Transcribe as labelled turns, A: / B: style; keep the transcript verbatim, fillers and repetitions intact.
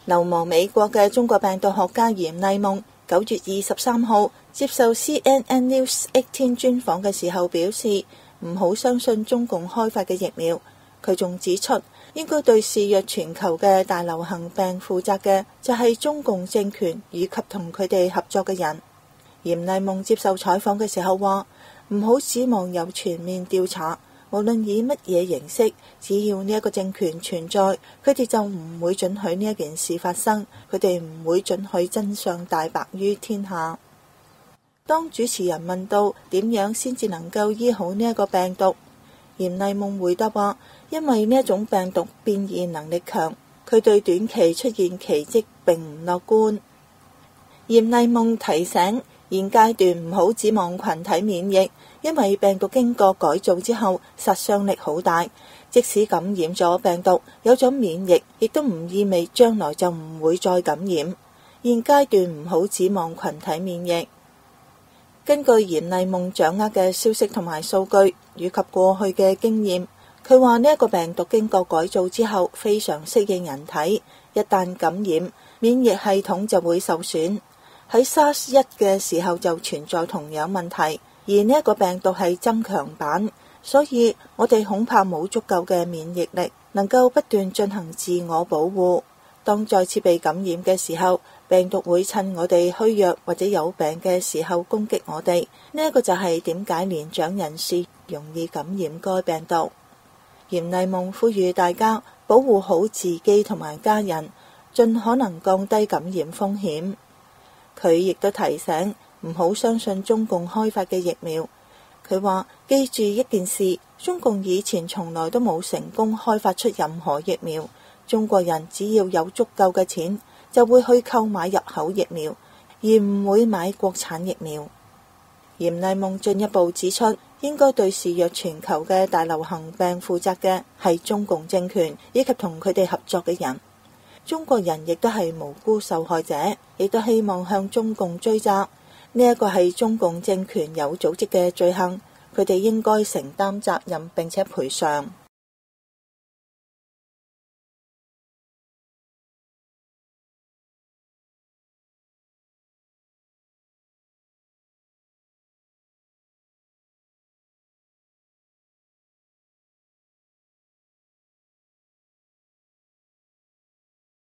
A: 流亡美國嘅中國病毒學家嚴麗夢九月二十三號接受 C N N News 十八專訪嘅時候表示，唔好相信中共開發嘅疫苗。佢仲指出，應該對肆虐全球嘅大流行病負責嘅就係中共政權以及同佢哋合作嘅人。嚴麗夢接受採訪嘅時候話，唔好指望有全面調查，無論以乜嘢形式，只要呢一個政權存在，佢哋就唔會准許呢一件事發生，佢哋唔會准許真相大白於天下。當主持人問到點樣先至能夠醫好呢一個病毒，嚴麗夢回答話，因為呢一種病毒變異能力強，佢對短期出現奇蹟並唔樂觀。嚴麗夢提醒，現階段唔好指望群體免疫，因為病毒經過改造之後殺傷力好大，即使感染咗病毒，有咗免疫，亦都唔意味將來就唔會再感染。現階段唔好指望群體免疫。根據嚴麗夢掌握嘅消息同埋數據，以及過去嘅經驗，佢話呢一個病毒經過改造之後非常適應人體，一旦感染，免疫系統就會受損。喺 SARS 一嘅時候就存在同樣問題，而呢一個病毒係增強版，所以我哋恐怕冇足夠嘅免疫力，能夠不斷進行自我保護。當再次被感染嘅時候，病毒會趁我哋虛弱或者有病嘅時候攻擊我哋。呢一個就係點解年長人士容易感染該病毒。嚴麗夢呼籲大家保護好自己同埋家人，盡可能降低感染風險。佢亦都提醒唔好相信中共開發嘅疫苗。佢話，記住一件事，中共以前從來都冇成功開發出任何疫苗。中國人只要有足夠嘅錢，就會去購買入口疫苗，而唔會買國產疫苗。嚴麗夢進一步指出，應該對肆虐全球嘅大流行病負責嘅係中共政權以及同佢哋合作嘅人。中國人亦都係無辜受害者，亦都希望向中共追責。呢一個係中共政權有組織嘅罪行，佢哋應該承擔責任並且賠償。